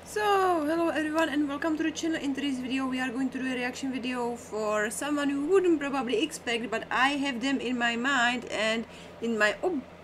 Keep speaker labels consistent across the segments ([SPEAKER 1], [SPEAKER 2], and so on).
[SPEAKER 1] So, hello everyone and welcome to the channel. In today's video we are going to do a reaction video for someone who wouldn't probably expect, but I have them in my mind and in my...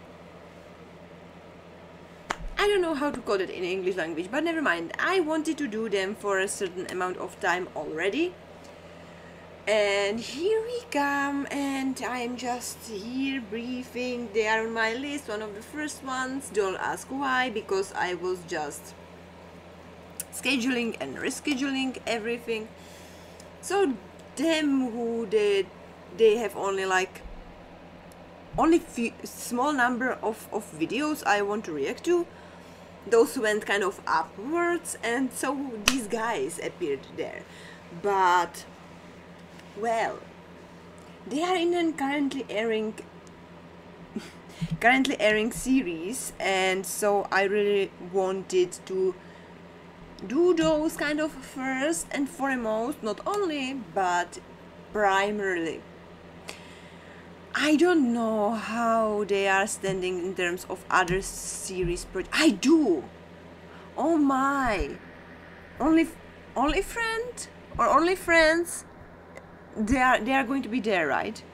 [SPEAKER 1] I don't know how to call it in English language, but never mind. I wanted to do them for a certain amount of time already. And here we come, and I am just here briefing. They are on my list, one of the first ones. Don't ask why, because I was just scheduling and rescheduling everything. So them who they have only small number of videos I want to react to. Those went kind of upwards, and so these guys appeared there. But well, they are in a currently airing series, and so I really wanted to do those kind of first and foremost, not only but primarily. I don't know how they are standing in terms of other series I do. Oh my, only friend or only friends, they are going to be there, right?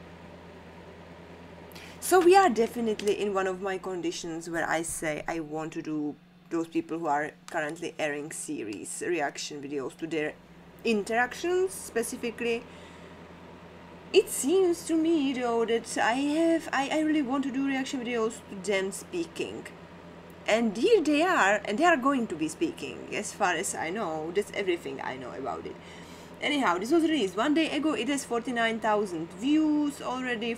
[SPEAKER 1] So we are definitely in one of my conditions where I say I want to do those people who are currently airing series reaction videos to their interactions specifically. It seems to me though that I really want to do reaction videos to them speaking, and here they are, and they are going to be speaking as far as I know. That's everything I know about it. Anyhow, this was released 1 day ago. It has 49,000 views already,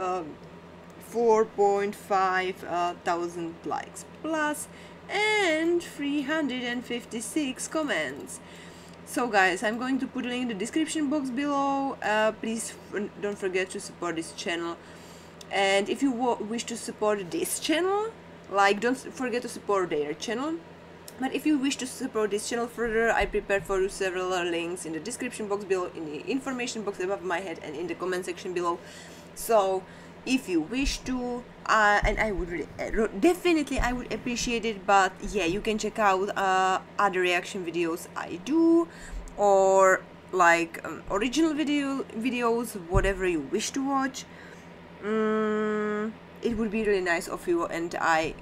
[SPEAKER 1] 4.5 thousand likes plus, and 356 comments. So guys, I'm going to put a link in the description box below. Please don't forget to support this channel, and if you wish to support this channel, don't forget to support their channel. But if you wish to support this channel further, I prepared for you several links in the description box below, in the information box above my head, and in the comment section below. So if you wish to, and I would really, definitely I would appreciate it. But yeah, you can check out other reaction videos I do, or original videos, whatever you wish to watch. It would be really nice of you, and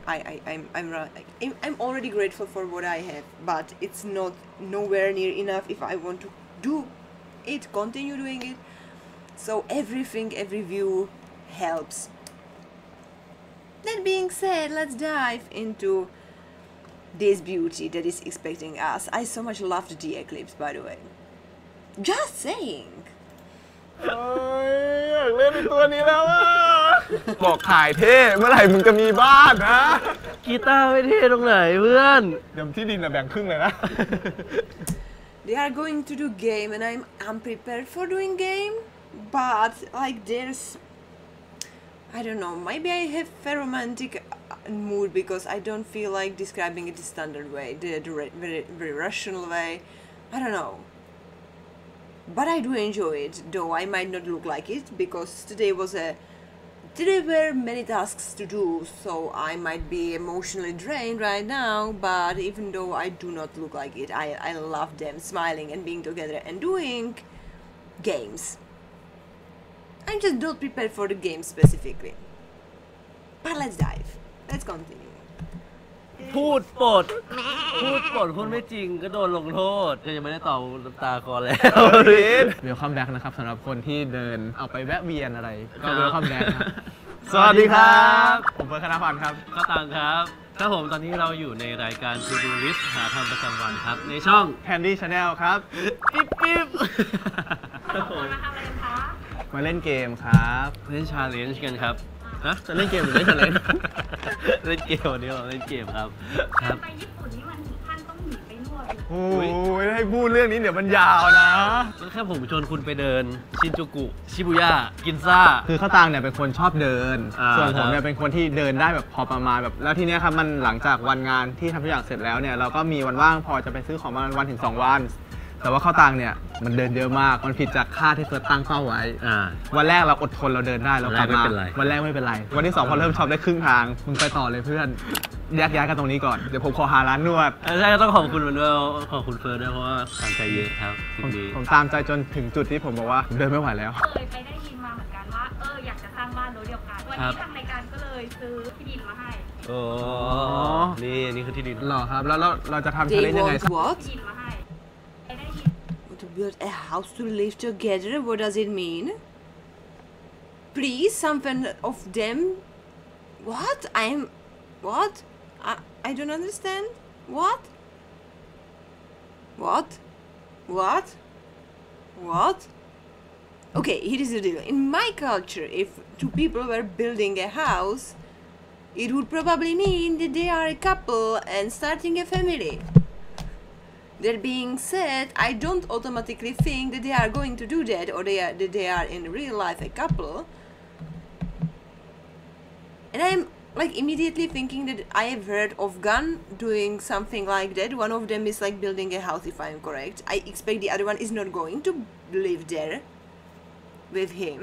[SPEAKER 1] I'm already grateful for what I have, but it's nowhere near enough if I want to do it, continue doing it. So every view helps. That being said, let's dive into this beauty that is expecting us. I so much loved the eclipse, by the way. Just saying.
[SPEAKER 2] อยากเล่นเป็นตัวนี้แล้วอ่ะบอกขายเท่เมื่อไหร่มึงจะมีบ้านนะกีตาร์ไม่เท่ตรงไหนเพื่อนเดี๋ยวที่ดินแบ่งครึ่งเลยนะ
[SPEAKER 1] They are going to do game, and I'm unprepared for doing game, but there's, I don't know, maybe I have a romantic mood because I don't feel like describing it the standard way, the very rational way. I don't know. But I do enjoy it, though I might not look like it, because today were many tasks to do, so I might be emotionally drained right now. But even though I do not look like it, I love them smiling and being together and doing games. I'm just not prepared for the game specifically. But let's dive. Let's continue.
[SPEAKER 3] พูดปดพูดไม่จริงก็โดนลงโทษก็ยังไม่ได้ตอบน้ำตาคอแล้ว
[SPEAKER 2] เวลคัมแบ็กนะครับสำหรับคนที่เดินเอาไปแวะเวียนอะไรก็เวลคัมแบ็กสวัสดีครับผมเฟิร์ส คณพันธ์ครับ
[SPEAKER 3] ก็ตังครับครับผมตอนนี้เราอยู่ในรายการ To Do List หาทำประจำวันครับในช่อง
[SPEAKER 2] Candy Channel ครับ
[SPEAKER 3] ปิ๊บ
[SPEAKER 4] ครับผมมาทำอะไรกันคะ
[SPEAKER 2] มาเล่นเกมครับ
[SPEAKER 3] เล่น Challenge กันครับจะเล่นเกมหรือเล่น Challenge เล่นเกมวันนี้เราเล่นเกมครับ
[SPEAKER 4] ไปญี่ปุ่นนี่มันถึงขั้นต้องหนีไปนวด
[SPEAKER 2] โอ้ยให้พูดเรื่องนี้เดี๋ยวมันยาวนะ
[SPEAKER 3] แค่ผมชวนคุณไปเดินชินจูกุชิบุย่ากินซ่า
[SPEAKER 2] คือข้าวตังเนี่ยเป็นคนชอบเดินส่วนผมเนี่ยเป็นคนที่เดินได้แบบพอประมาณแบบแล้วทีเนี้ยครับมันหลังจากวันงานที่ทำทุกอย่างเสร็จแล้วเนี่ยเราก็มีวันว่างพอจะไปซื้อของมาวันถึง2 วันแต่ว่าเข้าตังเนี่ยมันเดินเยอะมากมันผิดจากค่าที่เฟิร์สตั้งเป้าไว้ วันแรกเราอดทนเราเดินได้เรากลับมาวันแรกไม่เป็นไรวันที่2พอเริ่มช็อปได้ครึ่งทางมึงไปต่อเลยเพื่อนแยกย้ายกันตรงนี้ก่อนเดี๋ยวผมขอหาร้านนวด
[SPEAKER 3] ใช่ก็ต้องขอบคุณมันด้วยขอบคุณเฟิร์สด้วยเพราะว่าตามใจเยอะครับสิ่งนี้
[SPEAKER 2] ผมตามใจจนถึงจุดที่ผมบอกว่าเดินไม่ไหวแล้ว
[SPEAKER 4] เคยไปได้ยินมาเหมือนกันว่าอยากจะสร้างบ้านรั้วเดียวกันวันนี้ทางรายการก็เลยซื้อที่ดินมาให้
[SPEAKER 3] โอ้นี่คือที่ดิน
[SPEAKER 2] หรอครับแล้วเราจะทำอะไรยังไง
[SPEAKER 4] ที่ดินมาให้ได้ยิน
[SPEAKER 1] To build a house to live together, what does it mean? Please, some of them. What? What? I don't understand. What? Okay, here is the deal. In my culture, if two people were building a house, it would probably mean that they are a couple and starting a family. That being said, I don't automatically think that they are going to do that or that they are in real life a couple. And I'm like immediately thinking that I have heard of Gun doing something like that. One of them is like building a house, if I'm correct. I expect the other one is not going to live there with him.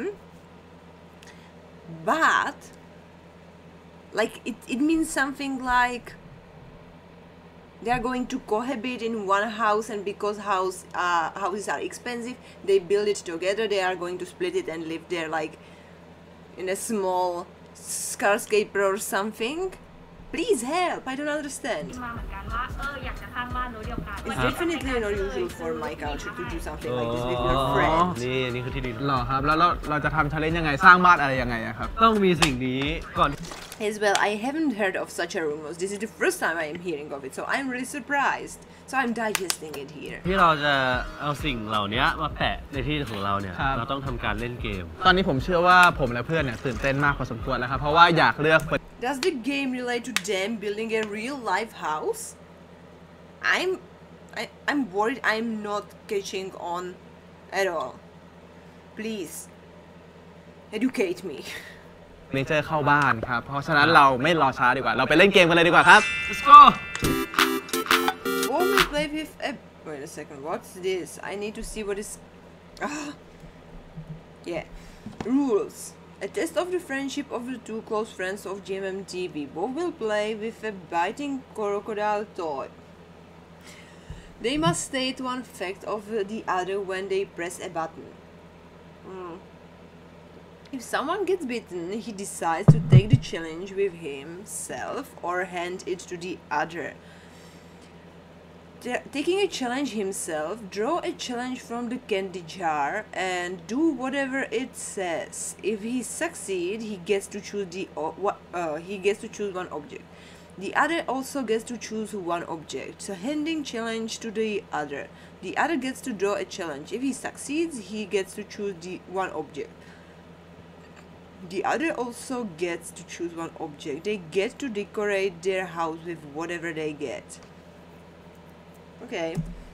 [SPEAKER 1] But like it means something like they are going to cohabit in one house, and because houses are expensive, they build it together. They are going to split it and live there like in a small skyscraper or something. Please help, I don't understand.
[SPEAKER 4] มาเหมือนกันว่าอยากจะสร้างบ้านรั้วเดียวกัน
[SPEAKER 1] It's definitely not usual for my culture to do something like this with your friends.
[SPEAKER 3] นี่คือที่ดิน
[SPEAKER 2] หรอครับแล้วเราจะทำ challenge ยังไงสร้างบ้านอะไรยังไงครับ
[SPEAKER 3] ต้องมีสิ่งนี้ก่อน
[SPEAKER 1] As well, I haven't heard of such a rumor. This is the first time I am hearing of it, so I'm really surprised. So I'm digesting it here.
[SPEAKER 3] ที่เราจะเอาสิ่งเหล่านี้มาแปะในที่ของเราเนี่ยเราต้องทำการเล่นเกม
[SPEAKER 2] ตอนนี้ผมเชื่อว่าผมและเพื่อนเนี่ยตื่นเต้นมากพอสมควรแล้วครับเพราะว่าอยากเลือก
[SPEAKER 1] Does the game relate to them building a real life house? I'm worried I'm not catching on at all. Please educate me.
[SPEAKER 2] เนเจอร์เข้าบ้านครับเพราะฉะนั้นเราไม่รอช้าดีกว่าเราไปเล่นเกมกันเลยดีกว่าครับ
[SPEAKER 3] Let's go
[SPEAKER 1] Oh, we play with a... Wait a second, what's this? I need to see what is... Yeah. Rules. A test of the friendship of the two close friends of GMMTV. Both will play with a biting crocodile toy. They must state one fact of the other when they press a button. If someone gets bitten, he decides to take the challenge with himself or hand it to the other. Taking a challenge himself, draw a challenge from the candy jar and do whatever it says. If he succeeds, he gets to choose one object. The other also gets to choose one object. So handing challenge to the other. The other gets to draw a challenge. If he succeeds, he gets to choose one object. The other also gets to choose one object. They get to decorate their house with whatever they get. Okay.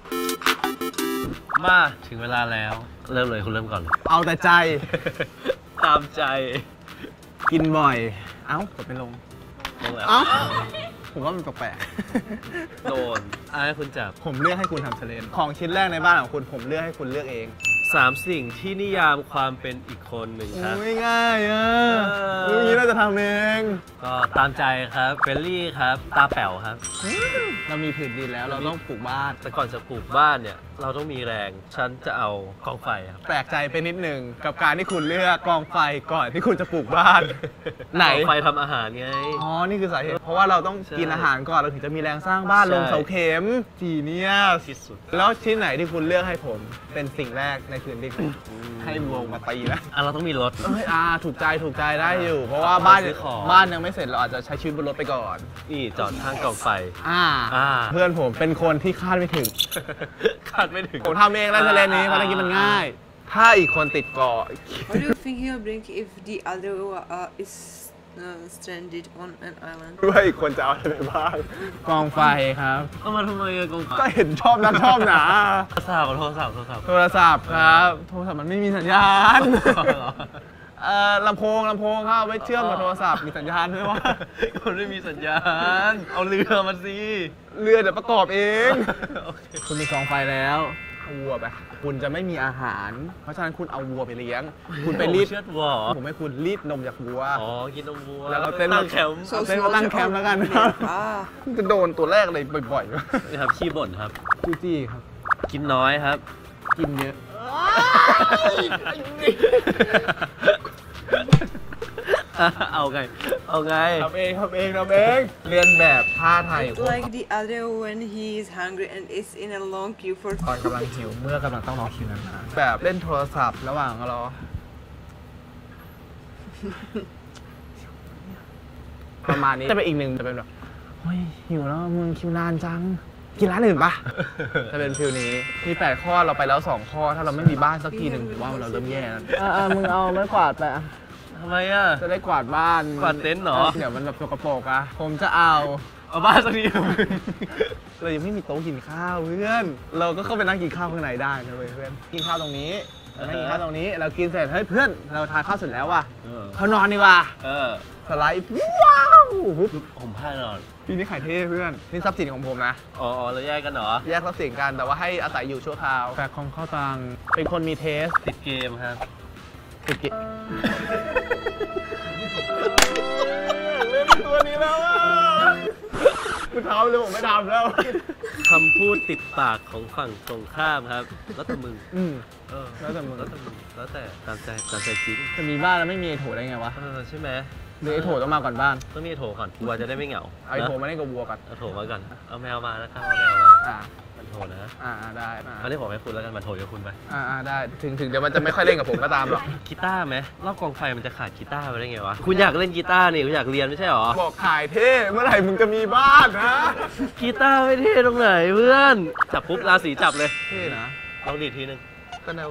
[SPEAKER 3] มาถึงเวลาแล้วเริ่มเลยคุณเริ่มก่อนเลย
[SPEAKER 2] เอาแต่ใจ
[SPEAKER 3] ตามใจ
[SPEAKER 2] กินบ่อยเอ้ากดไม่ลง
[SPEAKER 3] แล้ว
[SPEAKER 2] ผมว่ามันแปลก
[SPEAKER 3] โดนให้คุณจับ
[SPEAKER 2] ผมเลือกให้คุณทำเชลเลนของชิ้นแรกในบ้านของคุณผมเลือกให้คุณเลือกเอง
[SPEAKER 3] 3 สิ่งที่นิยามความเป็นอีกคนหนึ่งครับ
[SPEAKER 2] ไม่ง่ายอย่างนี้เราจะทำเอง
[SPEAKER 3] ก็ตามใจครับเฟลลี่ครับตาแป๋วครับ
[SPEAKER 2] เรามีผืนดินแล้วเราต้องปลูกบ้าน
[SPEAKER 3] แต่ก่อนจะปลูกบ้านเนี่ยเราต้องมีแรงฉันจะเอากองไฟครับ
[SPEAKER 2] แปลกใจไปนิดหนึ่งกับการที่คุณเลือกกองไฟก่อนที่คุณจะปลูกบ้านไหน
[SPEAKER 3] ไฟทำอาหารไง
[SPEAKER 2] อ๋อนี่คือสาเหตุเพราะว่าเราต้องกินอาหารก่อนเราถึงจะมีแรงสร้างบ้านลงเสาเข็มเนี่ย
[SPEAKER 3] ที่สุด
[SPEAKER 2] แล้วชิ้นไหนที่คุณเลือกให้ผมเป็นสิ่งแรกในคืนที่ให้วงมาตีแล้ว
[SPEAKER 3] เราต้องมีรถ
[SPEAKER 2] ถูกใจได้อยู่เพราะว่าบ้านยังไม่เสร็จเราอาจจะใช้ชีวิตบนรถไปก่อน
[SPEAKER 3] จอดข้างกองไฟ
[SPEAKER 2] เพื่อนผมเป็นคนที่คาดไม่ถึงผมทำเองแล้วทะเลนี้ภารกิจมันง่ายถ้าอีกคนติดเกาะ
[SPEAKER 1] What do you think he'll bring if the other is stranded on an island
[SPEAKER 2] ว่าอีกคนจะเอาอะไรไปบ้างกองไฟครับ
[SPEAKER 3] เอามาทำไมกองไฟ
[SPEAKER 2] ก็เห็นชอบนะโทรศัพท์ครับโทรศัพท์มันไม่มีสัญญาณลำโพงครับไว้เชื่อมกับโทรศัพท์มีสัญญาณด้วยว่า
[SPEAKER 3] คนไม่มีสัญญาณเอาเรือมาสิ
[SPEAKER 2] เรือเดี๋ยวประกอบเองคุณมีกองไฟแล้ววัวไปคุณจะไม่มีอาหาร เพราะฉะนั้นคุณเอาวัวไปเลี้ยง คุณไปรีด
[SPEAKER 3] เชือดวัวเหรอ
[SPEAKER 2] ผมให้คุณรีดนมจากวัว
[SPEAKER 3] อ๋อกินนมวัว
[SPEAKER 2] แล้วเอาเต้น
[SPEAKER 3] ตั้งแคมป์
[SPEAKER 2] เอาเต้นมาตั้งแคมป์แล้วกันครับจะโดนตัวแรกเลยบ่อย
[SPEAKER 3] นี่ครับขี้บ่นครับ
[SPEAKER 2] ๆจูจี้ครับ
[SPEAKER 3] กินน้อยครับ
[SPEAKER 2] กินเยอะ
[SPEAKER 3] เอาไง เอาไง
[SPEAKER 2] ทำเองเรียนแบบท่าไทย
[SPEAKER 1] Like the other when he is hungry and is in a long queue for
[SPEAKER 2] ตอนกำลังหิวเมื่อกำลังต้องรอคิวนานๆแบบเล่นโทรศัพท์ระหว่างรอประมาณนี้จะเป็นอีกหนึ่งจะเป็นแบบเฮ้ยหิวแล้วมึงคิวนานจังกินร้านอื่นปะจะเป็นฟิลนี้มี8ข้อเราไปแล้ว2ข้อถ้าเราไม่มีบ้านสักทีหนึ่งผมว่าเราเริ่มแย่แล้วมึงเอาไม้กวาดไป
[SPEAKER 3] ทำไมอ่ะ
[SPEAKER 2] จะได้กวาดบ้าน
[SPEAKER 3] กวาดเต็นท์เหรอ
[SPEAKER 2] เดี๋ยวมันแบบสกปรกอะผมจะเอา
[SPEAKER 3] เอาบ้านสักที
[SPEAKER 2] เรายังไม่มีโต๊ะกินข้าวเพื่อน เราก็เข้าไปนั่งกินข้าวข้างในได้นะเว้ยเพื่อน กินข้าวตรงนี้นั่งกินข้าวตรงนี้ เรากินเสร็จ เฮ้ยเพื่อน เราทานข้าวเสร็จแล้วว่ะเขานอนดีกว่า สไลด์ว้าวปุ๊บ
[SPEAKER 3] ผมผ้านอน
[SPEAKER 2] พี่นี่ขายเท่เพื่อน นี่ทรัพย์สินของผมนะ
[SPEAKER 3] อ๋อเราแยกกันเหรอ
[SPEAKER 2] แยกทรัพย์สินกัน แต่ว่าให้อาศัยอยู่ชั่วคราวแฟกของข้าวตัง เป็นคนมีเทส
[SPEAKER 3] ติดเกมครับ
[SPEAKER 2] ติดเกเล่นตัวนี้แล้วอ่ะคุณทำเลยผมไม่ทำแล้ว
[SPEAKER 3] คำพูดติดปากของฝั่งตรงข้ามครับ แล้วแต่มึง
[SPEAKER 2] แล้วแต่มึง
[SPEAKER 3] แล้วแต่มึง แล้วแต่ตามใจจริง
[SPEAKER 2] จะมีบ้านแล้วไม่มีไอโถได้ไงวะ
[SPEAKER 3] ใช่ไหม
[SPEAKER 2] หรือไอโถต้องมาก่อนบ้าน
[SPEAKER 3] ต้องมีโถก่อนวัวจะได้ไม่เหงา
[SPEAKER 2] เอาไอโถมาเล่นกับวัวก่อน
[SPEAKER 3] เอาโถมาก่อน เอาแมวมานะครับ เอาแมวมา มันโถนะ
[SPEAKER 2] ได้
[SPEAKER 3] อันนี้ผมให้คุณแล้วกันมันโถกับคุณไป
[SPEAKER 2] ได้ถึงเดี๋ยวมันจะไม่ค่อยเล่นกับผมก็ตามหรอก
[SPEAKER 3] กีตาร์ไหมรอบกองไฟมันจะขาดกีตาร์ไปได้ไงวะ คุณอยากเล่นกีตาร์นี่คุณอยากเรียนไม่ใช่หรอ
[SPEAKER 2] บอกขายเท่เมื่อไหร่มึงจะมีบ้านนะ
[SPEAKER 3] กีตาร์ไม่เท่ตรงไหนเพื่อน จับปุ๊บราศีจับเลย
[SPEAKER 2] เท่นะ
[SPEAKER 3] ลองดีดทีนึง
[SPEAKER 2] ตะเดว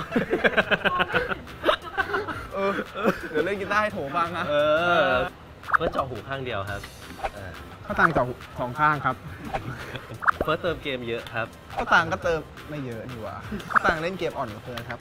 [SPEAKER 2] เดี๋ยวเล่นกีตาร์ให้โถฟังนะ
[SPEAKER 3] เพื่อเจาะหูข้างเดียวครับ
[SPEAKER 2] ข้าวตังจากของข้างครับ
[SPEAKER 3] เฟิร์สเติมเกมเยอะครับ
[SPEAKER 2] ข้าวตังก็เติมไม่เยอะดีกว่าข้าวตังเล่นเกมอ่อนกว่าเพื่อนครับ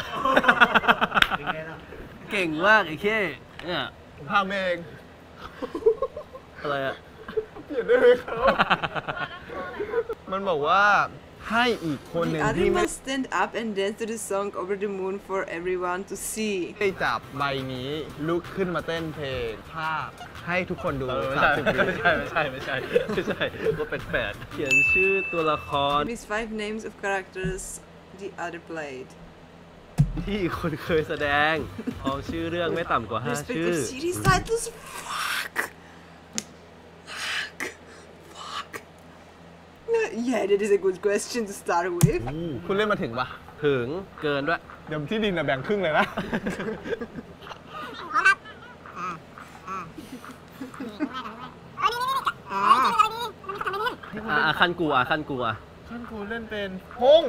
[SPEAKER 3] เก่งมากไอ้เข้เนี่ย
[SPEAKER 2] ผมพาเอง
[SPEAKER 3] อะไรอะ
[SPEAKER 2] เปลี่ยนได้ไหมครับ มันบอกว่าให้อีกคนหนึ่ง
[SPEAKER 1] The other
[SPEAKER 2] ที่ไม่
[SPEAKER 1] must stand up and dance to the song over the moon for everyone to see
[SPEAKER 2] ได้จับใบนี้ลุกขึ้นมาเต้นเพลงภาพให้ทุกคนดู
[SPEAKER 3] ไม่
[SPEAKER 2] 30 วิ
[SPEAKER 3] ใช่ก็เป็นแปดเขียนชื่อตัวละคร
[SPEAKER 1] These 5 names of characters the other played
[SPEAKER 3] ที่คุณเคยแสดงพร้อมชื่อเรื่องไม่ต่ำกว่า 5 ชื่อ
[SPEAKER 1] Respective series titles fuck Yeah, that is a good question to start with
[SPEAKER 2] คุณเล่นมาถึงปะ
[SPEAKER 3] ถึงเกินด้วย
[SPEAKER 2] เดี๋ยวที่ดินแบ่งครึ่งเลยนะ
[SPEAKER 3] ขั้นกูอ่ะ
[SPEAKER 2] ขั้นกูเล่นเป็นพง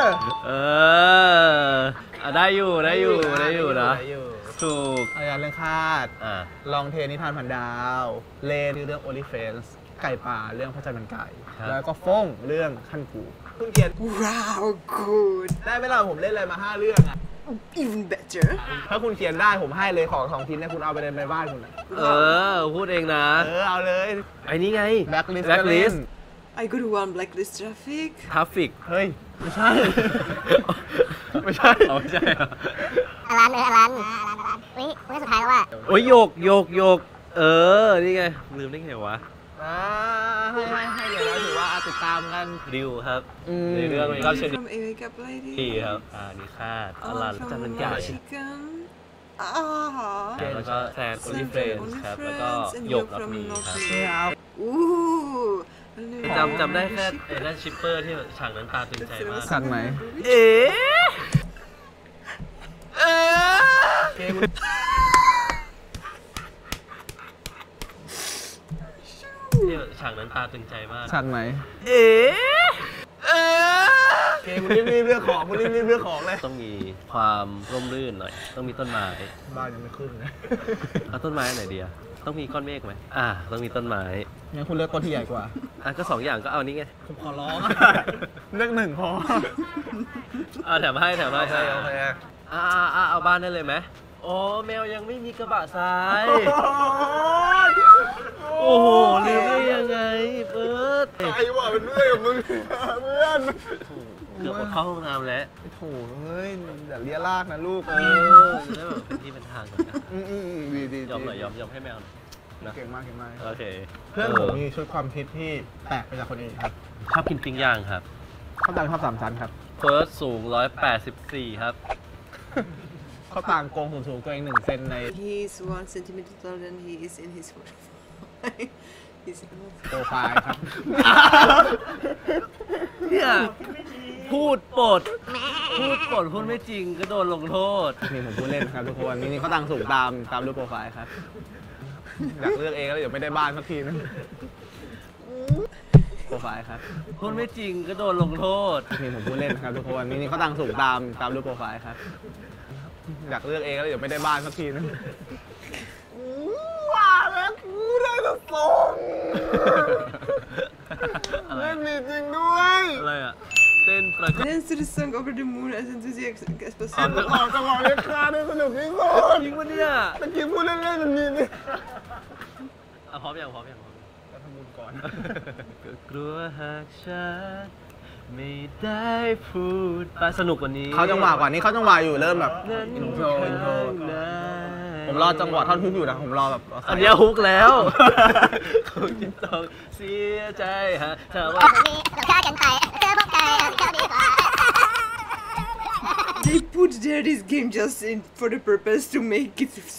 [SPEAKER 3] ได้อยู่นะถูก
[SPEAKER 2] อาจารย์เรื่องคาดลองเทนิทานพันดาว เลนเรื่องโอลิเฟนส์ไก่ป่าเรื่องพระจันทร์มันไก่ แล้วก็ฟ้งเรื่องขั้นกูคุณเขียน
[SPEAKER 1] Wow, good
[SPEAKER 2] ได้ไหมล่ะผมเล่นอะไรมา 5 เรื่องอะ
[SPEAKER 1] Even better
[SPEAKER 2] ถ้าคุณเขียนได้ผมให้เลยของ2 ชิ้นเนี่ยคุณเอาไปในบ้านคุณนะ
[SPEAKER 3] พูดเองนะ
[SPEAKER 2] เอาเลย
[SPEAKER 3] ไอ้นี่ไง
[SPEAKER 2] Blacklist
[SPEAKER 1] I got one blacklist traffic
[SPEAKER 3] ทราฟฟิก
[SPEAKER 2] เฮ้ย ไม่ใช่ ไม่ใช่
[SPEAKER 3] ไม่ใช่เหรอ
[SPEAKER 5] อลันเรื่องสุดท้ายแล้วว่า
[SPEAKER 3] โอ้ยโยกนี่ไงลืมได้ไงวะ
[SPEAKER 2] ให้อย่างน้อยถือว่าติดตามกัน
[SPEAKER 3] ดิวครับในเรื่องมีก็เช่น
[SPEAKER 1] from A Makeup Lady
[SPEAKER 3] ดีครับนี่คาดอลันจันทร์มันไก่
[SPEAKER 1] Chicken
[SPEAKER 3] แล้วก็แซนโอลิเฟรนส์ครับ แล้วก็หยกรับมีครับ
[SPEAKER 1] Ooh
[SPEAKER 3] จำได้แค่ไอ้นั่นชิปเปอร์ที่ฉากนั้นตาตึงใจมาก
[SPEAKER 2] สั่งไหน
[SPEAKER 3] ที่ฉากนั้นตาตึงใจมาก
[SPEAKER 2] สั่งไหนคุณรีบเรื่องของคุณรีบเรื่องของเลย
[SPEAKER 3] ต้องมีความร่มรื่นหน่อย ต้องมีต้นไม้
[SPEAKER 2] บ้านยังไม่ขึ้นนะ
[SPEAKER 3] เอาต้นไม้ไหนดีอะต้องมีก้อนเมฆไหมต้องมีต้นไม้
[SPEAKER 2] งั้นคุณเลือกต้นที่ใหญ่กว่า
[SPEAKER 3] ก็2 อย่างก็เอานี้ไง
[SPEAKER 2] ผมขอร้อง เลือก1 พอ
[SPEAKER 3] แถมให้
[SPEAKER 2] โอเค
[SPEAKER 3] เอาบ้านได้เลยไหมโอ้แมวยังไม่มีกระบะทราย
[SPEAKER 2] โอ้
[SPEAKER 3] โอ้โหลืมได้ยังไงเฟิร์ส
[SPEAKER 2] ใครว่าเป็นเรื่องกับมึงเพื่อน
[SPEAKER 3] เกือบอดเข้าห้องน้ำแล้ว
[SPEAKER 2] โถ่เฮ้ยอย่าเลี้ยลากนะลูก
[SPEAKER 3] จะได้แบบเป็นที่เป็นทางก่อนนะ
[SPEAKER 2] ดี
[SPEAKER 3] ยอมหน่อยยอมให้แมวหน่อยนะ
[SPEAKER 2] เก่งมากเก่งมาก
[SPEAKER 3] โอเค
[SPEAKER 2] เพื่อนผมมีชุดความคิดที่แปลกไปจากคนอื่นครับ
[SPEAKER 3] ชอบกินปิ้งย่างครับ
[SPEAKER 2] เขาต่างชอบ3 ชั้นครับ
[SPEAKER 3] เฟิร์สสูง184ครับ
[SPEAKER 2] เขาต่างโกงสูงตัวเอง1 เซนใน
[SPEAKER 1] He's 1 centimeter taller than he is in his He's
[SPEAKER 2] โปรไฟล์ครับ
[SPEAKER 3] เนี่ยพูดปดพูดไม่จริงก็โดนลงโทษ
[SPEAKER 2] นี่ผมพูดเล่นครับทุกคนนี่เขาต่างสูงตามรูปโปรไฟล์ครับ อยากเลือกเองแล้วเดี๋ยวไม่ได้บ้านสักทีนึงโปรไฟล์ครับ
[SPEAKER 3] พูดไม่จริงก็โดนลงโทษ
[SPEAKER 2] นี่ผมพูดเล่นครับทุกคนนี่เขาต่างสูงตามรูปโปรไฟล์ครับ อยากเลือกเองแล้วเดี๋ยวไม่ได้บ้านสักทีนึงว่าแล้วกูได้แต่ส่งเล่นมีจริงด้วย
[SPEAKER 3] อะไรอ่ะ เต้นประกอบ
[SPEAKER 1] Dance to the song over the moon as enthusiastic as
[SPEAKER 2] จัง
[SPEAKER 1] possible
[SPEAKER 2] หวะเล็กคาได้สนุกที่สุด
[SPEAKER 3] จริงปะเนี่ย
[SPEAKER 2] ตะกี้พูดเล่นๆมันมีนี่
[SPEAKER 3] พร้อมยัง
[SPEAKER 2] ทำบุญก่อน
[SPEAKER 3] ก็กลัวหากฉันไม่ได้พูดไปสนุกกว่านี้
[SPEAKER 2] เขาจังหวะก่อนนี้เขาจังหวะอยู่เริ่มแบบ
[SPEAKER 3] เงิน
[SPEAKER 2] อินโทรผมรอจังหวะท่อนฮุกอยู่นะผมรอแบบ
[SPEAKER 3] อันเนี้ยฮุกแล้วคงจะต้องเสียใจฮะถ้าว่า
[SPEAKER 5] มีเราฆ่ากันไปเจอพบกันก็ดีกว่า
[SPEAKER 1] They put there this game just in for the purpose to make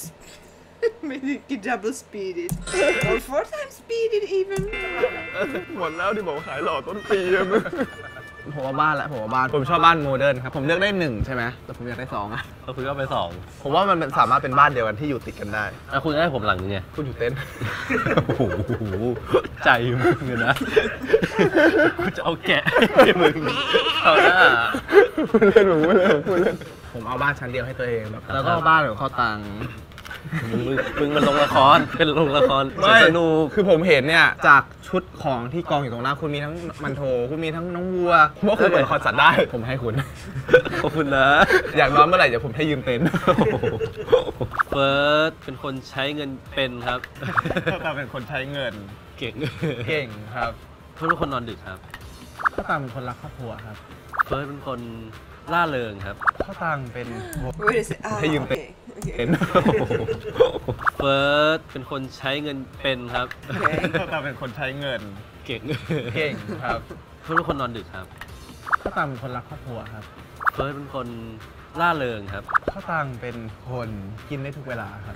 [SPEAKER 1] it double speeded or 4 times speeded even
[SPEAKER 2] หมดแล้วที่บอกว่าขายหล่อต้นปีอะมึงผมว่าบ้านผมชอบบ้านโมเดิร์นครับผมเลือกได้1ใช่ไหมแต่ผมอยากได้2อะ
[SPEAKER 3] เราคุยก็ไป2
[SPEAKER 2] ผมว่ามันสามารถเป็นบ้านเดียวกันที่อยู่ติดกันได้
[SPEAKER 3] แล้วคุณได้ผมหลังนึงไง
[SPEAKER 2] คุณอยู่เต็นท์
[SPEAKER 3] โอ้โหใจมึงเลยนะกูจะเอาแกะให้มึงเอาหน้า
[SPEAKER 2] พูดเล่นผมเอาบ้านชั้นเดียวให้ตัวเองแบบแล้วก็บ้านของข้อตัง
[SPEAKER 3] มึงมันลงละครเป็นลงละครสนุก
[SPEAKER 2] คือผมเห็นเนี่ยจากชุดของที่กองอยู่ตรงหน้าคุณมีทั้งมันโถคุณมีทั้งน้องวัวว่าคุณเปิดคอนเสิร์ตได้ผมให้คุณ
[SPEAKER 3] ขอบคุณนะ
[SPEAKER 2] อยากนอนเมื่อไหร่เดี๋ยวผมให้ยืมเต็นท์
[SPEAKER 3] เฟิร์สเป็นคนใช้เงินเป็นครับ
[SPEAKER 2] ตาเป็นคนใช้เงิน
[SPEAKER 3] เก่ง
[SPEAKER 2] เก่งครับ
[SPEAKER 3] เฟิร์สเป็นคนนอนดึกครับ
[SPEAKER 2] ข้าวตังเป็นคนรักครอบครัวครับ
[SPEAKER 3] เฟิร์สเป็นคนล่าเริงครับ
[SPEAKER 2] ข้าวตังเป็น
[SPEAKER 1] Wait a second.
[SPEAKER 2] Hey, you
[SPEAKER 1] okay.
[SPEAKER 2] เต็
[SPEAKER 1] Okay.
[SPEAKER 2] นท์
[SPEAKER 3] เฟิร์สเป็นคนใช้เงินเป็นครับ
[SPEAKER 1] Okay.
[SPEAKER 2] ข้าวตังเป็นคนใช้เงิน
[SPEAKER 3] เก่ง
[SPEAKER 2] เก่งครับ
[SPEAKER 3] เฟิร์สเป็นคนนอนดึกครับ
[SPEAKER 2] ข้าวตังเป็นคนรักครอบครัวครับ
[SPEAKER 3] เฟิร์สเป็นคนล่าเริงครับ
[SPEAKER 2] ข้าวตังเป็นคนกินได้ทุกเวลาครับ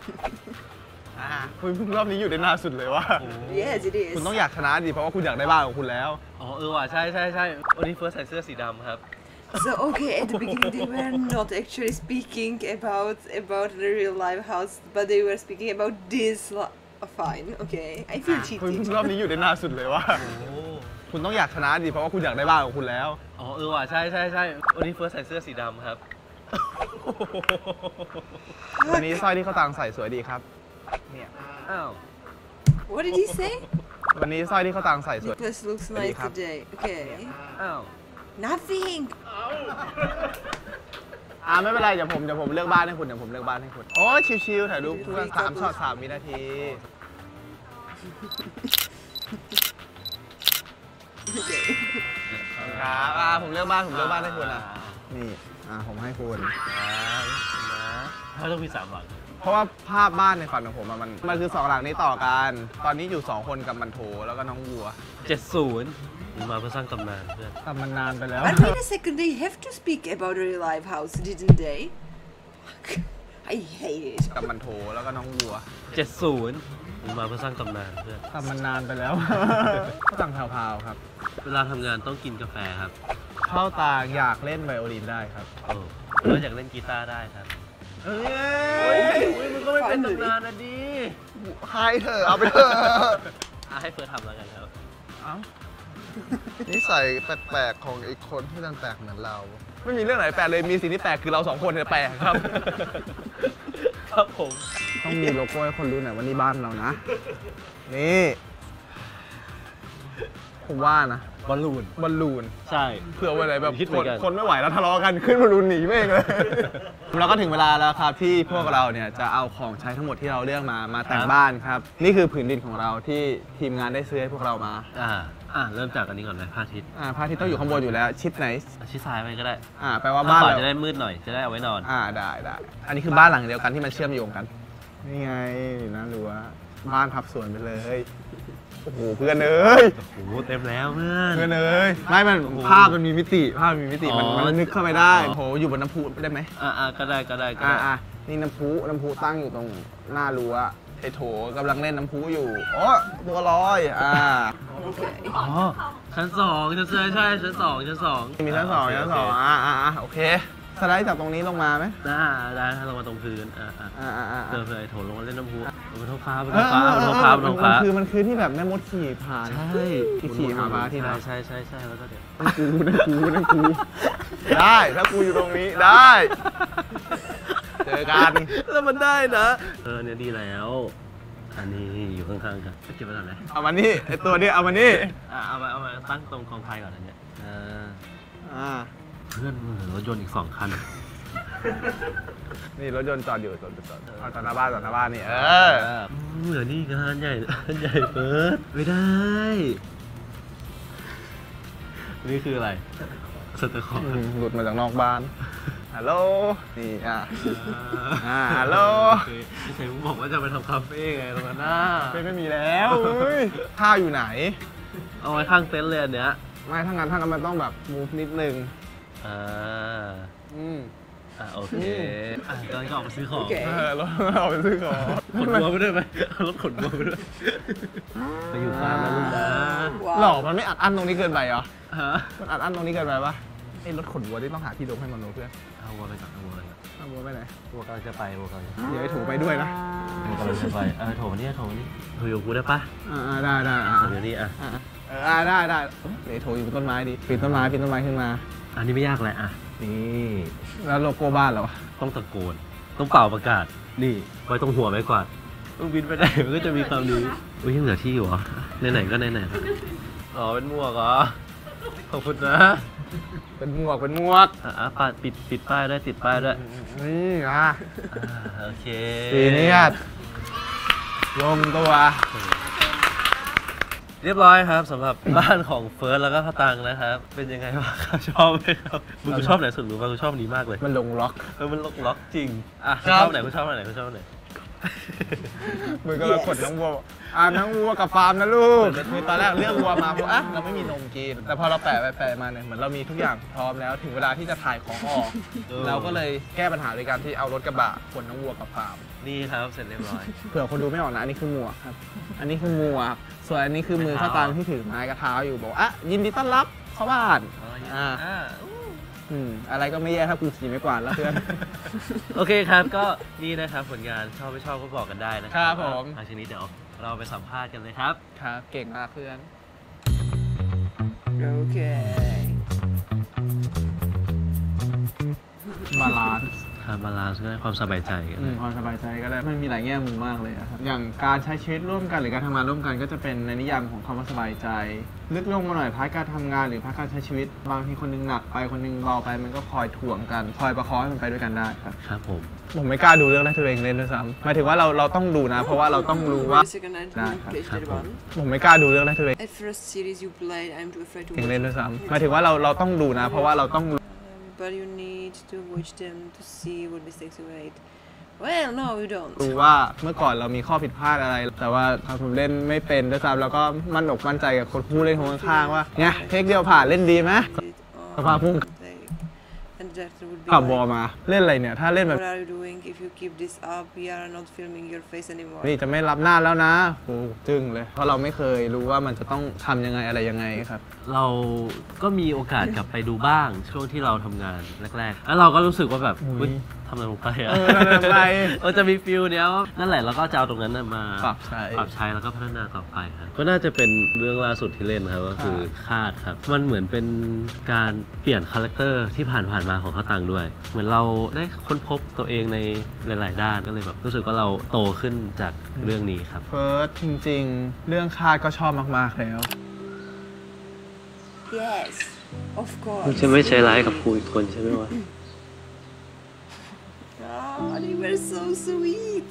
[SPEAKER 2] คุณรอบนี้อยู่ได้นานสุดเลยว่า
[SPEAKER 1] Yes, it
[SPEAKER 2] คุณ
[SPEAKER 1] is.
[SPEAKER 2] ต้องอยากชนะดิเพราะว่าคุณอยากได้บ้านของคุณแล้ว
[SPEAKER 3] อ๋อว่ะใช่วันนี้เฟิร์สใส่เสื้อสีดำครับ
[SPEAKER 1] So okay, at the beginning they were not actually speaking about the real life house, but they were speaking about this. Fine, okay. I feel
[SPEAKER 2] คุณ
[SPEAKER 1] cheated.
[SPEAKER 2] รอบนี้อยู่ได้นานสุดเลยว่า คุณต้องอยากชนะดิเพราะว่าคุณอยากได้บ้านของคุณแล้ว
[SPEAKER 3] อ๋อว่ะใช่วันนี้เฟิร์สใส่เสื้อสีดำครับ
[SPEAKER 2] วันนี้สร้อยที่ข้าวตังใส่สวยดีครับเนี่ย
[SPEAKER 3] อ้าว
[SPEAKER 1] What did he say?
[SPEAKER 2] วันนี้สร้อยที่ข้าวตังใส่สวย
[SPEAKER 1] Nicholas looks nice today. Okay.
[SPEAKER 3] อ้าว
[SPEAKER 1] Nothing.
[SPEAKER 2] ไม่เป็นไรเดี๋ยวผมเลือกบ้านให้คุณโอ้ชิวๆถ่ายรูปเพื่อน3 ช็อต 3 วินาที
[SPEAKER 1] Okay.
[SPEAKER 2] ครับผมเลือกบ้านให้คุณนะนี่ผมให้คุณ
[SPEAKER 3] ถ้าต้องมี3 หลัง
[SPEAKER 2] เพราะว่าภาพบ้านในฝันของผมอะมันคือ2 หลังนี้ต่อกันตอนนี้อยู่2 คนกับมันโถแล้วก็น้องวัว
[SPEAKER 3] 70มาเพื่อสร้างตำนานเพื่อน
[SPEAKER 2] แต่มันนานไปแล้ว
[SPEAKER 1] But wait a second, they have to speak about the real life house, didn't they? Fuck. I hate it.
[SPEAKER 2] กับมันโถแล้วก็น้องวัว
[SPEAKER 3] 70มาเพื่อสร้างตำนานเพื่อน
[SPEAKER 2] แต่มันนานไปแล้ว ข้าวตังแพรวๆครับ
[SPEAKER 3] เวลาทำงานต้องกินกาแฟครับ
[SPEAKER 2] ข้าวตังอยากเล่นไวโอลินได้ครับ
[SPEAKER 3] โอ้แล้วอยากเล่นกีตาร์ได้ครับ
[SPEAKER 2] เอ้
[SPEAKER 3] มันก็ไม่เป็นตำนานนะดิ
[SPEAKER 2] ให้เถอะเอาไปเถอะ
[SPEAKER 3] ให้เฟิร์สทำแล้วกันครับ
[SPEAKER 2] เอ้า
[SPEAKER 6] นิสัยแปลกๆของอีกคนที่มันแปลกเหมือนเรา
[SPEAKER 2] ไม่มีเรื่องไหนแปลกเลยมีสิ่งที่แปลกคือเรา2 คนเนี่ยแปลกครับ
[SPEAKER 3] ครับผม
[SPEAKER 2] ต้องมีโลโก้ให้คนรู้หน่อยว่านี่บ้านเรานะ นี่ ผมว่านะ
[SPEAKER 3] บอลลูน
[SPEAKER 2] บอลลูน
[SPEAKER 3] ใช่
[SPEAKER 2] เพื่อไว้อะไรแบบ
[SPEAKER 3] คิดเหมือนกัน
[SPEAKER 2] คนไม่ไหวแล้วทะเลาะกันขึ้นบอลลูนหนีแม่งเลย แล้วก็ถึงเวลาแล้วครับที่พวกเราเนี่ยจะเอาของใช้ทั้งหมดที่เราเลือกมาแต่งบ้านครับนี่คือผืนดินของเราที่ทีมงานได้ซื้อให้พวกเรามา
[SPEAKER 3] เริ่มจากอันนี้ก่อนเลยพระอาทิตย์
[SPEAKER 2] พระอาทิตย์ต้องอยู่ข้างบนอยู่แล้วชิดไหน
[SPEAKER 3] ชิดซ้ายไปก็ได้
[SPEAKER 2] แปลว่าบ้าน
[SPEAKER 3] ขวา
[SPEAKER 2] เรา
[SPEAKER 3] จะได้มืดหน่อยจะได้เอาไว้นอน
[SPEAKER 2] ได้อันนี้คือบ้านหลังเดียวกันที่มันเชื่อมโยงกันนี่ไงน่ารู้ว่าบ้านพับสวนไปเลยโอ้โหเพื่อนเอ้ย
[SPEAKER 3] โอ้โหเต็มแล้วเพื่อน
[SPEAKER 2] เพื่อนเอ้ยไม่มันภาพมันมีมิติมันนึกเข้าไปได้โอ้โหอยู่บนน้ำพุได้ไหม
[SPEAKER 3] ก็ได้
[SPEAKER 2] นี่น้ำพุตั้งอยู่ตรงหน้ารั้วไอ้โถกำลังเล่นน้ำพุอยู่โอ้ตัวลอย
[SPEAKER 3] ชั้นสองใช่ชั้นสอง
[SPEAKER 2] มีชั้นสองโอเคสไลด์จากตรงนี้ลงมาไหม
[SPEAKER 3] ได้ถ้าลงมาตรงพื้นเพื่อไอ้โถลงมาเล่นน้ำพุบนท้องฟ้า
[SPEAKER 2] มันคือที่แบบแม่มดขี่ผ่าน
[SPEAKER 3] ใช่
[SPEAKER 2] ขี่หาปลาที่ไหน
[SPEAKER 3] ใช่แล้วก็เดี๋ยว
[SPEAKER 2] นั่นกูได้ถ้ากูอยู่ตรงนี้ได้เจอกัน
[SPEAKER 3] แล้วมันได้นะเนี่ยดีแล้วอันนี้อยู่ข้างๆกันเก็บไว้ก่อนเลย
[SPEAKER 2] เอามานี่ไอตัวนี้เอามานี่
[SPEAKER 3] เอามาตั้งตรงกองไฟก่อนอันเนี้ยเพื่อนรถยนต์อีก2 คัน
[SPEAKER 2] นี่รถยนต์จอดอยู่จอดเอาหน้าบ้านนี่
[SPEAKER 3] เหมือนนี่งานใหญ่เปิดไม่ได้นี่คืออะไรสเตอร์คอร์
[SPEAKER 2] หลุดมาจากนอกบ้านฮัลโหลนี่ฮัลโหล
[SPEAKER 3] พี่เสกบอกว่าจะไปทำคาเฟ่ไงตรงนั้น
[SPEAKER 2] ไม่มีแล้วข้าวอยู่ไหน
[SPEAKER 3] เอาไว้ข้างเต็นท์เลยอันเนี้ย
[SPEAKER 2] ไม่ถ้างั้นมันต้องแบบมูฟนิดนึง
[SPEAKER 3] โอเคตอนนี้ก็ออกไปซื้อของ
[SPEAKER 2] รถออกไปซื้อของ
[SPEAKER 3] ขนบัวไปด้วยไหมรถขนบัวไปด้วยไปอยู่ฟาร์มแล้วนะ
[SPEAKER 2] หล่อมันไม่อัดอั้นตรงนี้เกินไปเหรอมันอัดอั้นตรงนี้เกินไปปะไอ้รถขนวัวที่ต้องหาที่ลงให้มันเพื่อน
[SPEAKER 3] เอาวัวไปก่อนเอาวัว
[SPEAKER 2] ไปไหน
[SPEAKER 3] วัวกำลังจะไป
[SPEAKER 2] เดี๋ยวไอ้ถูไปด้วยนะ
[SPEAKER 3] วัวกำลังจะไปโถนี่ถูอยู่กูได้ปะ
[SPEAKER 2] ได้
[SPEAKER 3] เดี๋ยวนี้
[SPEAKER 2] ได้เดี๋ยวโถอยู่บนต้นไม้ดิปีนต้นไม้ขึ้นมา
[SPEAKER 3] อันนี้ไม่ยากเลยนี่
[SPEAKER 2] แล้วโลโก้บ้านเหรอ
[SPEAKER 3] ต้องตะโกนต้องเป่าประกาศนี่ไว้ตรงหัวไว้ก่อนต้องบินไปได้มันก็จะมีความดียังเหลือที่อยู่เหรอไหนก็ไหนเป็นหมวกเหรอขอบคุณนะ
[SPEAKER 2] เป็นหมวก
[SPEAKER 3] ปิดป้ายได้ติดป้ายด้วย
[SPEAKER 2] นี่
[SPEAKER 3] โอเค
[SPEAKER 2] ปีนี้ลงตัว
[SPEAKER 3] เรียบร้อยครับสำหรับบ้านของเฟิร์สแล้วก็พตังนะครับเป็นยังไงบ้างครับชอบไหมครับมึงชอบไหนสุดหรือว่ากูชอบนี้มากเลย
[SPEAKER 2] มันลงล็อก
[SPEAKER 3] มันล็อกจริงชอบไหนกูชอบไหน
[SPEAKER 2] มึงก็เลยกดทั้งวัวกับฟาร์มนะลูกคือตอนแรกเลือกวัวมาเพราะเราไม่มีนมกินแต่พอเราแปะมาเนี่ยเหมือนเรามีทุกอย่างพร้อมแล้วถึงเวลาที่จะถ่ายของออกเราก็เลยแก้ปัญหาโดยการที่เอารถกระบะขนทั้งวัวกับฟาร์ม
[SPEAKER 3] นี่ครับเสร็จเรียบร้อย
[SPEAKER 2] เผื่อคนดูไม่ออกนะอันนี้คือหมวกครับอันนี้คือหมวกส่วนอันนี้คือมือข้าตังที่ถือไม้กระเท้าอยู่บอกยินดีต้อนรับเข้าบ้านอะไรก็ไม่แย่ถ้ากูขี่ไม่กวาดแล้วเพื่อน
[SPEAKER 3] โอเคครับก็นี่นะครับผลงานชอบไม่ชอบก็บอกกันได้
[SPEAKER 2] นะครับผม
[SPEAKER 3] ทีนี้เดี๋ยวเราไปสัมภาษณ์กันเลยครับ
[SPEAKER 2] เก่งมากเพื่อน
[SPEAKER 1] โอเค
[SPEAKER 2] บาลานซ์
[SPEAKER 3] ก็ได้ความสบายใจ
[SPEAKER 2] ความสบายใจก็ได้มันมีหลายแง่มุมมากเลยครับอย่างการใช้ชีวิตร่วมกันหรือการทำงานร่วมกันก็จะเป็นในนิยามของคำว่าสบายใจลึกลงมาหน่อยพาร์ทการทำงานหรือพาร์ทการใช้ชีวิตบางทีคนนึงหนักไปคนนึงเบาไปมันก็คอยถ่วงกันคอยประคองให้มันไปด้วยกันได้
[SPEAKER 3] ครับ
[SPEAKER 2] ผมไม่กล้าดูเรื่องแรกตัวเองเล่นด้วยซ้ำหมายถึงว่าเราต้องดูนะเพราะว่าเราต้องรู้ว่าผมไม่กล้าดูเรื่องแรกตัวเองเล่นด้วยซ้ำหมายถึงว่าเราต้องดูนะเพราะว่าเราต้อง
[SPEAKER 1] but you need to watch them to see what mistakes you made. Well, no, you don't.
[SPEAKER 2] รู้ว่าเมื่อก่อนเรามีข้อผิดพลาดอะไรแต่ว่าผมเล่นไม่เป็นด้วยซ้ำแล้วก็มั่นใจกับคนผู้เล่นคนข้างๆว่าเนี่ยเทคเดียวผ่านเล่นดีไหมสภาพพุ่งขับบอลมาเล่นอะไรเนี่ยถ้าเล่นแบบนี่จะไม่รับหน้าแล้วนะโอ้จึ้งเลยเพราะเราไม่เคยรู้ว่ามันจะต้องทำยังไงอะไรยังไงครับ
[SPEAKER 3] เราก็มีโอกาสกลับไปดูบ้างช่วงที่เราทำงานแรกๆแล้วเราก็รู้สึกว่าแบบทำอะไรลงไปจะมีฟิลเนี้ยนั่นแหละแล้วก็จะเอาตรงนั้นมาปรับใช้แล้วก็พัฒนาต่อไปครับก็น่าจะเป็นเรื่องล่าสุดที่เล่นครับก็คือคาดครับมันเหมือนเป็นการเปลี่ยนคาแรคเตอร์ที่ผ่านมาของเขาตังด้วยเหมือนเราได้ค้นพบตัวเองในหลายๆด้านก็เลยแบบรู้สึกว่าเราโตขึ้นจากเรื่องนี้ครับ
[SPEAKER 2] เฟิร์สจริงๆเรื่องคาดก็ชอบมากๆแล้ว
[SPEAKER 1] yes of
[SPEAKER 3] มึง
[SPEAKER 1] course
[SPEAKER 3] จะไม่ใจร้ายกับกูอีกคนใช่ไหมวะ
[SPEAKER 1] they were so sweet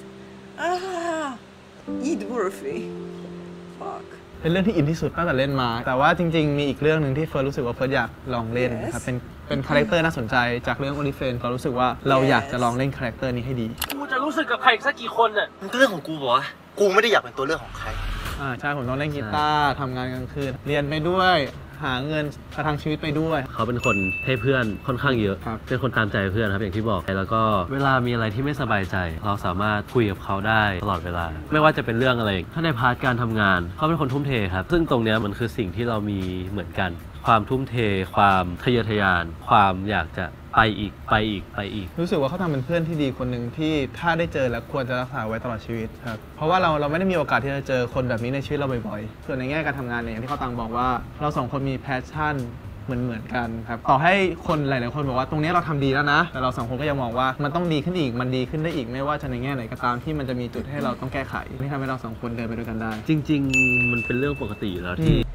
[SPEAKER 1] eat Murphy fuck
[SPEAKER 2] เป็นเรื่องที่อินที่สุดตั้งแต่เล่นมาแต่ว่าจริงๆมีอีกเรื่องหนึ่งที่เฟิร์สรู้สึกว่าเฟิร์สอยากลองเล่นครับเป็นคาแรคเตอร์น่าสนใจจากเรื่อง OnlyFans เรารู้สึกว่าเราอยากจะลองเล่นคาแรคเตอร์นี้ให้ดี
[SPEAKER 3] กูจะรู้สึกกับใครสักกี่คนน่ะ
[SPEAKER 6] มันก็เรื่องของกูบอกว่ากูไม่ได้อยากเป็นตัวเลือกของใคร
[SPEAKER 2] ใช่ผมต้องเล่นกีตาร์ทำงานกลางคืนเรียนไปด้วยหาเงินประทังชีวิตไปด้วย
[SPEAKER 3] เขาเป็นคนให้เพื่อนค่อนข้างเยอะเป็นคนตามใจเพื่อนครับอย่างที่บอกแล้วก็เวลามีอะไรที่ไม่สบายใจเราสามารถคุยกับเขาได้ตลอดเวลาไม่ว่าจะเป็นเรื่องอะไรถ้าในพาร์ทการทำงานเขาเป็นคนทุ่มเทครับซึ่งตรงนี้มันคือสิ่งที่เรามีเหมือนกันความทุ่มเทความทะเยอทะยานความอยากจะไปอีก
[SPEAKER 2] รู้สึกว่าเขาทำเป็นเพื่อนที่ดีคนหนึ่งที่ถ้าได้เจอแล้วควรจะรักษาไว้ตลอดชีวิตครับเพราะว่าเราไม่ได้มีโอกาสที่จะเจอคนแบบนี้ในชีวิตเราบ่อยๆส่วนในแง่การทำงานเนี่ยอย่างที่เขาตังบอกว่าเราสองคนมีแพชชั่นเหมือนกันครับต่อให้คนหลายๆคนบอกว่าตรงนี้เราทำดีแล้วนะแต่เราสองคนก็ยังมองว่ามันต้องดีขึ้นอีกมันดีขึ้นได้อีกไม่ว่าจะในแง่ไหนก็ตามที่มันจะมีจุดให้เราต้องแก้ไขที่ทำให้เราสองคนเดินไปด้วยกันได้
[SPEAKER 3] จริงๆมันเป็นเรื่องปกติอยู่แล้วที่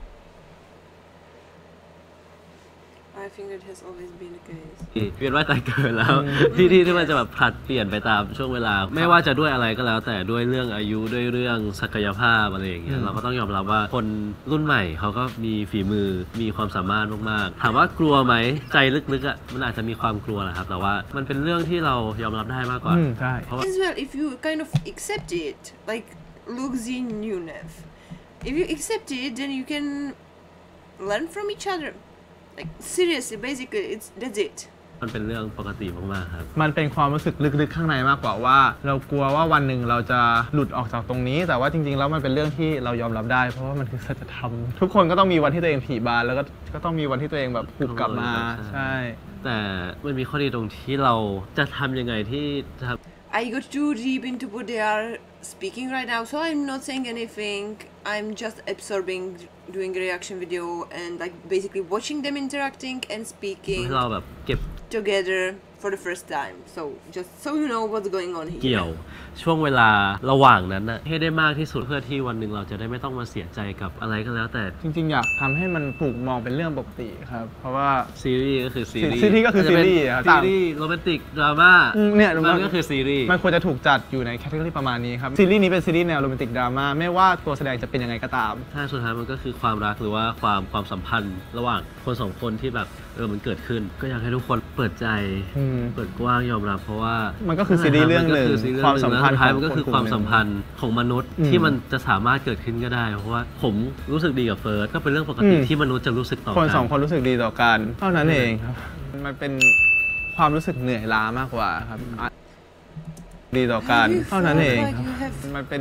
[SPEAKER 1] I think it has always been the case
[SPEAKER 3] เปลี่ยนว่าตายเกิดแล้วที่มันจะแบบผลัดเปลี่ยนไปตามช่วงเวลาไม่ว่าจะด้วยอะไรก็แล้วแต่ด้วยเรื่องอายุด้วยเรื่องศักยภาพอะไรอย่างเงี้ยเราก็ต้องยอมรับว่าคนรุ่นใหม่เขาก็มีฝีมือมีความสามารถมากๆถามว่ากลัวไหมใจลึกๆอ่ะมันอาจจะมีความกลัวแหละครับแต่ว่ามันเป็นเรื่องที่เรายอมรับได้มากกว่า
[SPEAKER 2] ใช่
[SPEAKER 1] as well if you kind of accept it like Luxin Yunev if you accept it then you can learn from each other like seriously basically that's it
[SPEAKER 3] มันเป็นเรื่องปกติมากๆครับ
[SPEAKER 2] มันเป็นความรู้สึกลึกๆข้างในมากกว่าว่าเรากลัวว่าวันหนึ่งเราจะหลุดออกจากตรงนี้แต่ว่าจริงๆแล้วมันเป็นเรื่องที่เรายอมรับได้เพราะว่ามันคือสัจธรรมทุกคนก็ต้องมีวันที่ตัวเองผีบานแล้วก็ต้องมีวันที่ตัวเองแบบผุบกลับมาใช่
[SPEAKER 3] แต่มันมีข้อดีตรงที่เราจะทำยังไงที่จะ
[SPEAKER 1] I got too deep into what they are speaking right now so I'm not saying anything I'm just absorbing doing a reaction video and like basically watching them interacting and speaking
[SPEAKER 3] เราแบบเก็บ
[SPEAKER 1] together for the first time so just so you know what's going on here
[SPEAKER 3] เกี่ยวช่วงเวลาระหว่างนั้นนะให้ได้มากที่สุดเพื่อที่วันหนึ่งเราจะได้ไม่ต้องมาเสียใจกับอะไรก็แล้วแต่
[SPEAKER 2] จริงๆอยากทำให้มันถูกมองเป็นเรื่องปกติครับเพราะว่า
[SPEAKER 3] ซีรีส์ก็คือซีรีส์
[SPEAKER 2] ก็คือซีรีส์
[SPEAKER 3] ซีรีส์โรแมนติกดราม่า
[SPEAKER 2] เนี่ย
[SPEAKER 3] มันก็คือซีรีส์
[SPEAKER 2] มันควรจะถูกจัดอยู่ในแคตตาล็อกประมาณนี้ครับซีรีส์นี้เป็นซีรีส์แนวโรแมนติกดราม่าไม่ว่าตัวแสดงจะเป็นยังไงก็ตาม
[SPEAKER 3] ถ้าสุดท้ายมันก็คือความรักหรือว่าความสัมพันธ์ระหว่างคนสองคนที่แบบมันเกิดขึ้นก็อยากให้ทุกคนเปิดใจเปิดกว้างยอมรับเพราะว่า
[SPEAKER 2] มันก็คือซีรีส์เรื่องหนึ่งความสัมพันธ์
[SPEAKER 3] มันก็คือความสัมพันธ์ของมนุษย์ที่มันจะสามารถเกิดขึ้นก็ได้เพราะว่าผมรู้สึกดีกับเฟิร์สก็เป็นเรื่องปกติที่มนุษย์จะรู้สึกต่อกัน
[SPEAKER 2] คนสองคนรู้สึกดีต่อกันเท่านั้นเองครับมันเป็นความรู้สึกเหนื่อยล้ามากกว่าครับดีต่อกันเท่านั้นเองครับมันเป็น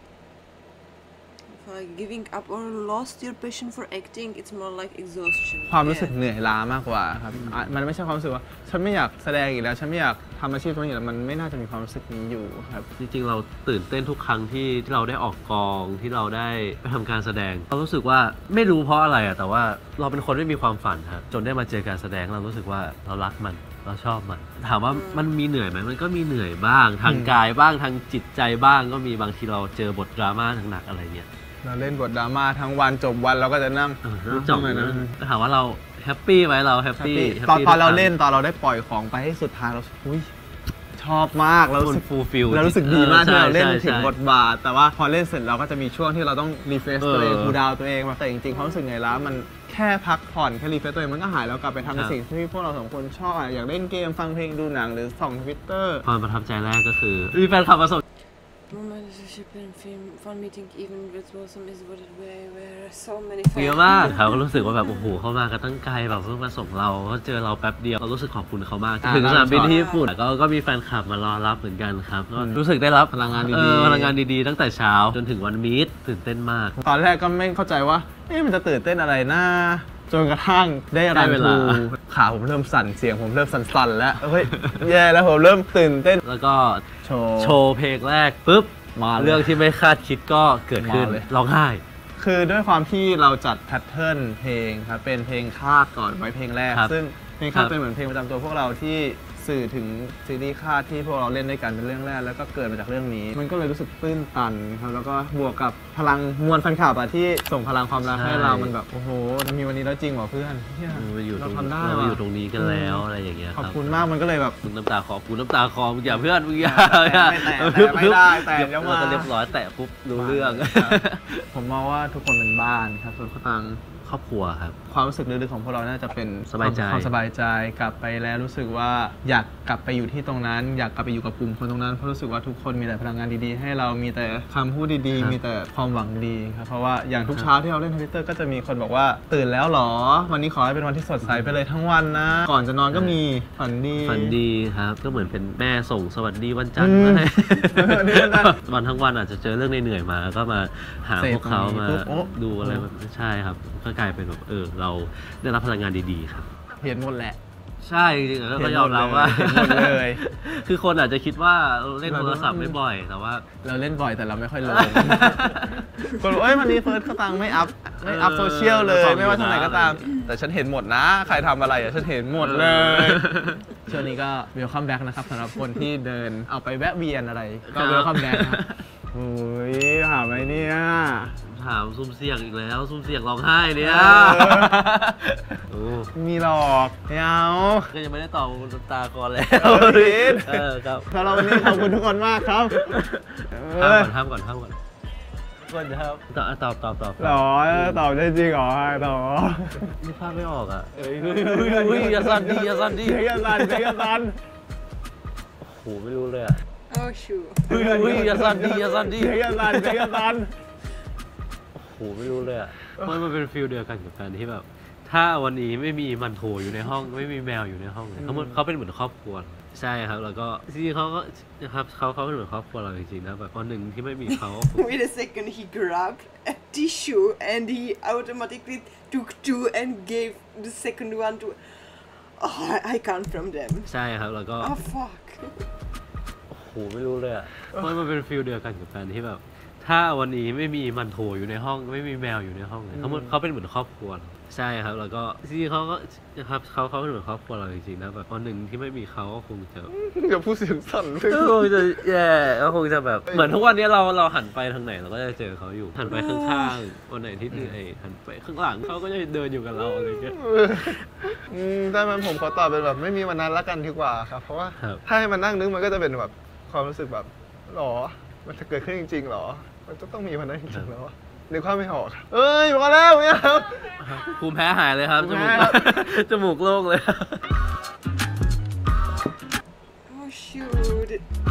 [SPEAKER 1] giving up or lost your passion for acting it's more like exhaustion
[SPEAKER 2] ความรู้สึกเหนื่อยล้ามากกว่าครับมันไม่ใช่ความรู้สึกว่าฉันไม่อยากแสดงอีกแล้วฉันไม่อยากทำอาชีพตรงนี้แล้วมันไม่น่าจะมีความรู้สึกนี้อยู่ครับ
[SPEAKER 3] จริงๆเราตื่นเต้นทุกครั้งที่เราได้ออกกองที่เราได้ไปทำการแสดงเรารู้สึกว่าไม่รู้เพราะอะไรแต่ว่าเราเป็นคนไม่มีความฝันครับจนได้มาเจอการแสดงเรารู้สึกว่าเรารักมันเราชอบมันถามว่ามันมีเหนื่อยไหมมันก็มีเหนื่อยบ้างทางกายบ้างทางจิตใจบ้างก็มีบางทีเราเจอบทดราม่าหนักๆอะไรเงี้ย
[SPEAKER 2] เราเล่นบทดราม่าทั้งวันจบวันเราก็จะนั่ง
[SPEAKER 3] จบเลยนะถามว่าเราแฮปปี้ไหมเราแฮปปี้
[SPEAKER 2] ตอนเราเล่นตอนเราได้ปล่อยของไปให้สุดท้ายเราชอบมากเรารู้สึก
[SPEAKER 3] ฟูลฟิล
[SPEAKER 2] เรารู้สึกดีมากที่เราเล่นถึงบทบาทแต่ว่าพอเล่นเสร็จเราก็จะมีช่วงที่เราต้องรีเฟรชตัวเองคูลดาวน์ตัวเองแต่จริงๆความรู้สึกไงล่ะมันแค่พักผ่อนแค่รีเฟรชตัวเองมันก็หายแล้วกลับไปทำในสิ่งที่พวกเราสองคนชอบอยากเล่นเกมฟังเพลงดูหนังหรือส่อง Twitter
[SPEAKER 3] ความประทับใจแรกก็คือมีแฟนคลับมาส่ง
[SPEAKER 1] fun meeting even with Blossom is what it were so many
[SPEAKER 3] เยอะมากเขาก็รู้สึกว่าแบบโอ้โหเขามากันตั้งไกลแบบเพิ่งมาส่งเราเขาเจอเราแป๊บเดียวเรารู้สึกขอบคุณเขามากถึงสนามบินที่ญี่ปุ่นก็มีแฟนคลับมารอรับเหมือนกันครับก็รู้สึกได้รับพลังงานดีๆตั้งแต่เช้าจนถึงวันมีตตื่นเต้นมาก
[SPEAKER 2] ตอนแรกก็ไม่เข้าใจว่ามันจะตื่นเต้นอะไรนะจนกระทั่งได้รันทูขาผมเริ่มสั่นเสียงผมเริ่มสั่นๆแล้วเฮ้ยแย่แล้วผมเริ่มตื่นเต้น
[SPEAKER 3] แล้วก็โชว์เพลงแรกปุ๊บเรื่องที่ไม่คาดคิดก็เกิดขึ้นร้องไห้
[SPEAKER 2] คือด้วยความที่เราจัดแพทเทิร์นเพลงครับเป็นเพลงคาดก่อนไว้เพลงแรกซึ่งเพลงคาดเป็นเหมือนเพลงประจำตัวพวกเราที่สื่อถึงซีรีส์ค่าที่พวกเราเล่นด้วยกันเป็นเรื่องแรกแล้วก็เกิดมาจากเรื่องนี้มันก็เลยรู้สึกตื้นตันครับแล้วก็บวกกับพลังมวลแฟนคลับที่ส่งพลังความรักให้เรามันแบบโอ้โหมันมีวันนี้แล้วจริงเหรอเพื่อนเราทำได้
[SPEAKER 3] เราอยู่ตรงนี้กันแล้วอะไรอย่างเงี้ย
[SPEAKER 2] ขอบคุณมากมันก็เลยแบบ
[SPEAKER 3] มึงน้ำตาคอกูน้ำตาคอมึงอย่าเพื่อนมึงอย่า
[SPEAKER 2] ไม่ได้แต่เดี๋ยวมา
[SPEAKER 3] เรียบร้อยแตะปุ๊บรู้เรื่อง
[SPEAKER 2] ผมมองว่าทุกคนเป็นบ้านครับส่วนเขาตัง
[SPEAKER 3] ครอบครัวครับ
[SPEAKER 2] ความรู้สึกลึกๆของพวกเราน่าจะเป็น
[SPEAKER 3] ความ
[SPEAKER 2] สบายใจกลับไปแล้วรู้สึกว่าอยากกลับไปอยู่ที่ตรงนั้นอยากกลับไปอยู่กับกลุ่มคนตรงนั้นเพราะรู้สึกว่าทุกคนมีแต่พลังงานดีๆให้เรามีแต่คำพูดดีๆมีแต่ความหวังดีครับเพราะว่าอย่างทุกเช้าที่เราเล่น Twitter ก็จะมีคนบอกว่าตื่นแล้วหรอวันนี้ขอให้เป็นวันที่สดใสไปเลยทั้งวันนะก่อนจะนอนก็มีฝัน
[SPEAKER 3] ดีครับก็เหมือนเป็นแม่ส่งสวัสดีวันจันทร์วันทั้งวันอาจจะเจอเรื่องเหนื่อยมาก็มาหาพวกเขามาดูอะไรใช่ครับก็กลายเป็นแบบเราได้รับพลังงานดีๆครับ
[SPEAKER 2] เห็นหมดแหละ
[SPEAKER 3] ใช่จริงๆก็ยอมรับว่าหมดเลยคือคนอาจจะคิดว่าเล่นโทรศัพท์ไม่บ่อยแต่ว่า
[SPEAKER 2] เราเล่นบ่อยแต่เราไม่ค่อยลงคนบอกวันนี้เฟิร์สเขาตังไม่อัพโซเชียลเลยไม่ว่าทางไหนก็ตามแต่ฉันเห็นหมดนะใครทำอะไรฉันเห็นหมดเลยช่วงนี้ก็เวลคัมแบ็กนะครับสำหรับคนที่เดินเอาไปแวะเวียนอะไรก็เวลคัมแบ็กโอ้ยหาไหมเนี่ย
[SPEAKER 3] ถามซุ่มเสียงอีกแล้วซุ่มเสียงร้องไห้เนี่ย
[SPEAKER 2] มีหลอก
[SPEAKER 3] ก็ยังไม่ได้ตอบน้ำตาก่อนแล้วครับ
[SPEAKER 2] สำหรับวันนี้ขอบคุณทุกคนมากครับ
[SPEAKER 3] ห้ามก่อนก่อนครับตอบ
[SPEAKER 2] หรอตอบได้จริงเหรอตอบ
[SPEAKER 3] นี่ภาพไม่ออกอ่ะอย่าสั่นดิอย่าสั่นโอ้โหไม่รู้เลยอ่ะ
[SPEAKER 1] โอ้ชู
[SPEAKER 3] อย่าสั่นดิ
[SPEAKER 2] อย่าสั่น
[SPEAKER 3] โอ้โหไม่รู้เลยอ่ะมันเป็นฟีลเดียวกันกับการที่แบบถ้าวันนี้ไม่มีมันโถอยู่ในห้องไม่มีแมวอยู่ในห้องเขาเป็นเหมือนครอบครัวใช่ครับแล้วก็จริงๆเขาก็ครับเขาเป็นเหมือนครอบครัวเราจริงๆนะแบบวันหนึ่งที่ไม่มีเขา
[SPEAKER 1] Wait a second he grabbed a tissue and he automatically took two and gave the second one to I can't from them
[SPEAKER 3] ใช่ครับแล้วก็
[SPEAKER 1] oh fuck
[SPEAKER 3] โอ้โหไม่รู้เลยอ่ะมันเป็นฟีลเดียวกันกับการที่แบบถ้าวันนี้ไม่มีมันโถอยู่ในห้องไม่มีแมวอยู่ในห้องเขาเป็นเหมือนครอบครัวใช่ครับแล้วก็จริงๆเขาก็ครับเขาเป็นเหมือนครอบครัวเราจริงๆนะแบบวันหนึ่งที่ไม่มีเขาก็คงจะ
[SPEAKER 6] อย่าพูดเสียงสั่น
[SPEAKER 3] คงจะแย่ก็คงจะแบบเหมือนทุกวันนี้เราหันไปทางไหนเราก็จะเจอเขาอยู่หันไปข้างๆวันไหนที่เหนื่อยหันไปข้างหลังเขาก็จะเดินอยู่กับเราอะไรเงี้ย
[SPEAKER 6] แต่ผมขอตอบเป็นแบบไม่มีวันนั้นละกันดีกว่าครับเพราะว่าถ้าให้มันนั่งนึกมันก็จะเป็นแบบความรู้สึกแบบหรอมันจะเกิดขึ้นจริงๆหรอมันจะต้องมีวันนั้นจริงๆแล้วนึกว่าไม่ออกมาแล้วเนี่ยครับ
[SPEAKER 3] ภูมิแพ้หายเลยครับจมูกโล่งเลย
[SPEAKER 1] Oh shoot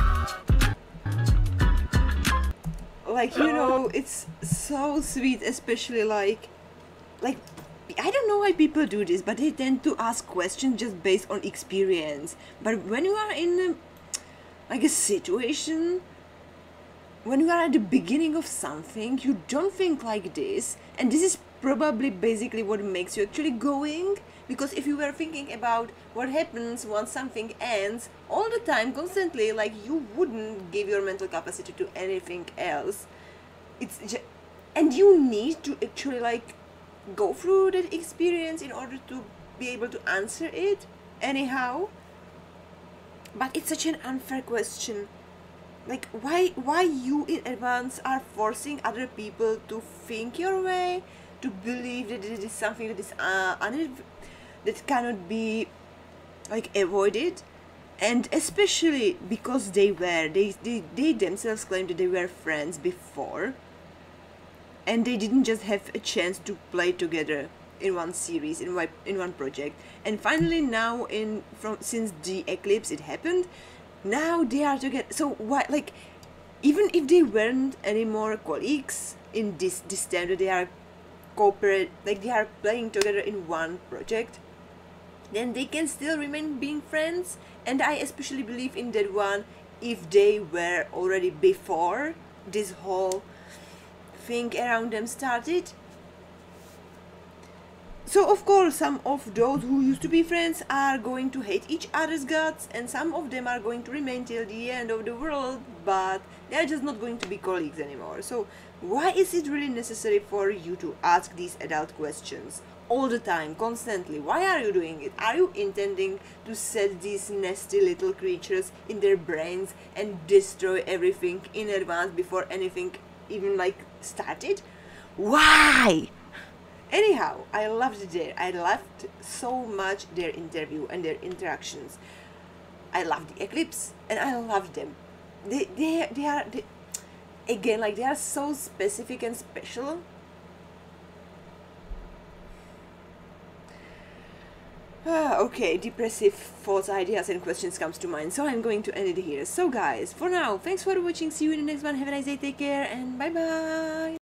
[SPEAKER 1] like it's so sweet especially like I don't know why people do this but they tend to ask questions just based on experience but when you are in a situation when you are at the beginning of something you don't think like this and this is probably basically what makes you actually going because if you were thinking about what happens once something ends all the time constantly like you wouldn't give your mental capacity to anything else it's just, and you need to actually like go through that experience in order to be able to answer it anyhow but it's such an unfair question like why you in advance are forcing other people to think your way to believe that it is something that is that cannot be like avoided and especially because they themselves claim that they were friends before and they didn't just have a chance to play together in one series in one project and finally now since the eclipse it happened now they are together so why like even if they weren't anymore colleagues in this time that they are cooperate like they are playing together in one project then they can still remain being friends and I especially believe in that one if they were already before this whole thing around them started. So of course some of those who used to be friends are going to hate each other's guts and some of them are going to remain till the end of the world but they are just not going to be colleagues anymore. So why is it really necessary for you to ask these adult questions all the time, constantly. Why are you doing it? Are you intending to set these nasty little creatures in their brains and destroy everything in advance before anything even like started? Why? Anyhow, I loved so much their interview and their interactions. I loved the Eclipse and I loved them. They are again, like, they are so specific and special. Okay, depressive thoughts, ideas and questions comes to mind, so I'm going to end it here. So guys, for now, thanks for watching, see you in the next one, have a nice day, take care, and bye bye!